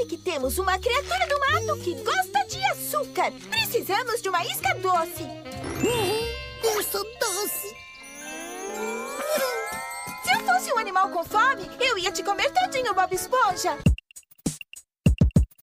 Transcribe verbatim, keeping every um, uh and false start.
que temos uma criatura do mato que gosta de açúcar. Precisamos de uma isca doce. Eu sou doce. Se eu fosse um animal com fome, eu ia te comer todinho, Bob Esponja.